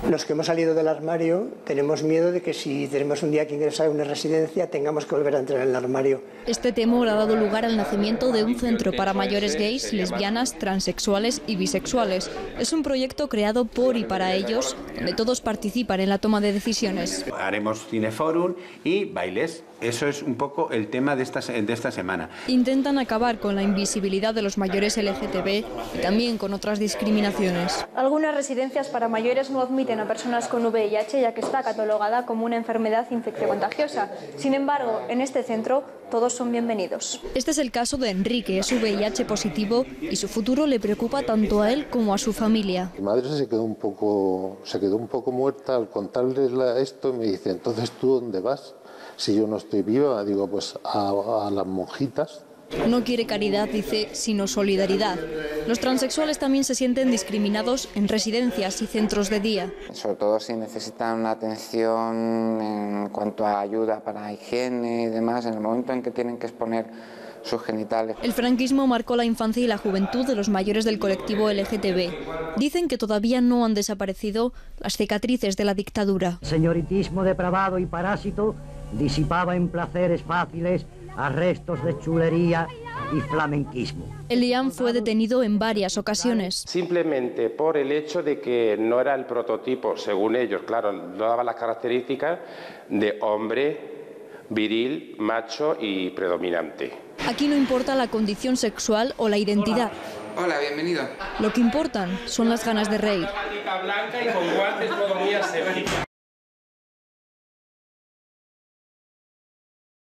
Los que hemos salido del armario tenemos miedo de que si tenemos un día que ingresar a una residencia tengamos que volver a entrar en el armario. Este temor ha dado lugar al nacimiento de un centro para mayores gays, lesbianas, transexuales y bisexuales. Es un proyecto creado por y para ellos, donde todos participan en la toma de decisiones. Haremos cineforum y bailes. Eso es un poco el tema de esta semana. Intentan acabar con la invisibilidad de los mayores LGTB y también con otras discriminaciones. Algunas residencias para mayores no admiten a personas con VIH ya que está catalogada como una enfermedad infeccio-contagiosa. Sin embargo, en este centro todos son bienvenidos. Este es el caso de Enrique, es VIH positivo y su futuro le preocupa tanto a él como a su familia. Mi madre se quedó un poco muerta al contarle esto y me dice, entonces ¿tú dónde vas? Si yo no estoy viva, digo, pues a las monjitas. No quiere caridad, dice, sino solidaridad. Los transexuales también se sienten discriminados en residencias y centros de día. Sobre todo si necesitan una atención en cuanto a ayuda para higiene y demás, en el momento en que tienen que exponer sus genitales. El franquismo marcó la infancia y la juventud de los mayores del colectivo LGTB. Dicen que todavía no han desaparecido las cicatrices de la dictadura. El señoritismo depravado y parásito disipaba en placeres fáciles arrestos de chulería y flamenquismo. Elian fue detenido en varias ocasiones. Simplemente por el hecho de que no era el prototipo, según ellos, claro, no daba las características de hombre viril, macho y predominante. Aquí no importa la condición sexual o la identidad. Hola, bienvenido. Lo que importan son las ganas de reír. Blanca y con guantes todo muy aséptico.